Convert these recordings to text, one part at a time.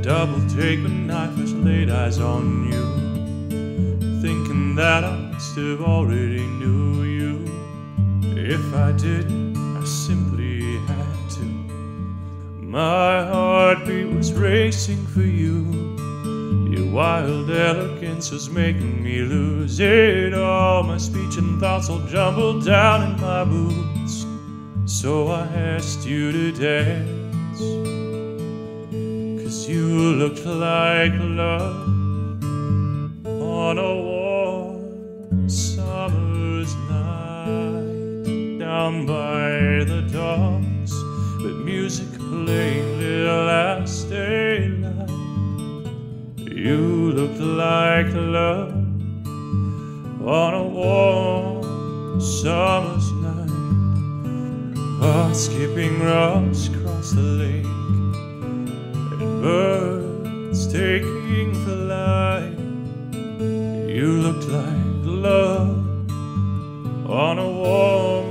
double take when I first laid eyes on you, thinking that I must have already knew you. If I didn't, I simply had to. My heartbeat was racing for you. Your wild elegance was making me lose it all. My speech and thoughts all jumbled down in my boots. So I asked you to dance, 'cause you looked like love on a warm summer's night. Down by the docks, with music playing till last daylight, you looked like love on a warm summer's night. Hearts skipping rocks across the lake, and birds taking flight. You looked like love on a warm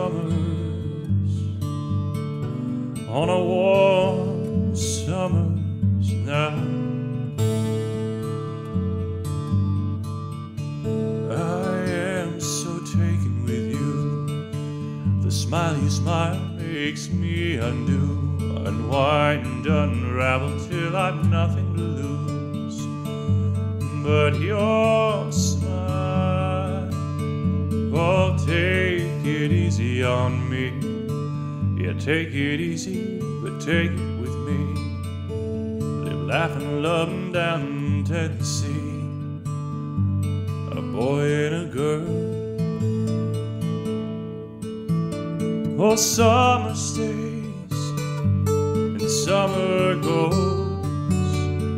summer's night. I am so taken with you. The smile you smile makes me undo, unwind and unravel till I've nothing to lose but your smile. Oh, take it easy on me. Yeah, take it easy, but take it with me. Live, laugh, and love down in Tennessee. A boy and a girl. Oh, summer stays and summer goes,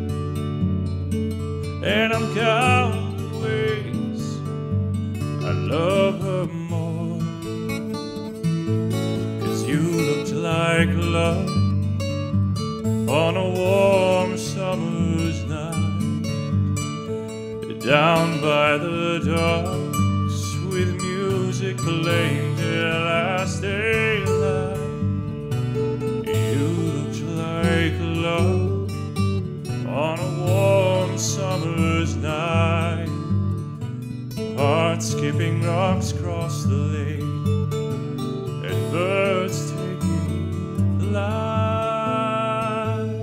and I'm counting the ways I love her more. 'Cause you looked like love on a warm summer's night. Down by the docks, with music playing till last daylight, you looked like love on a warm summer's night. Hearts skipping rocks across the lake, and birds taking flight.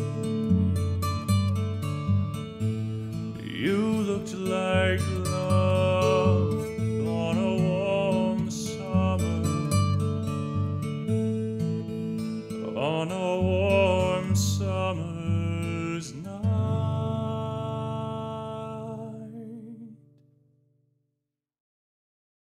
You looked like love on a warm summer's night.